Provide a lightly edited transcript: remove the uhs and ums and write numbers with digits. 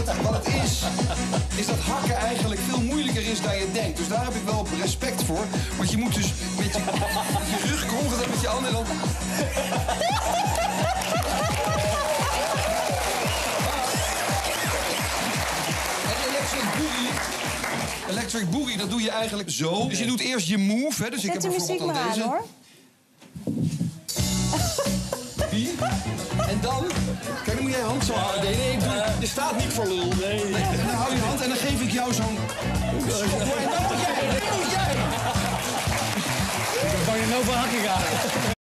wat het is dat hakken eigenlijk veel moeilijker is dan je denkt. Dus daar heb ik wel respect voor. Want je moet dus met je rug krom gaan met je handen en dan... Electric Boogie, dat doe je eigenlijk zo. Dus je doet eerst je move, hè. Dus ik heb bijvoorbeeld dan deze. Zet de muziek maar aan, hoor. Die. En dan... Kijk, dan moet jij hand zo houden. Nee, je staat niet voor lul. Nee. En dan hou je hand en dan geef ik jou zo'n... schop. En dan moet jij. Dan kan je nou van hakken gaan.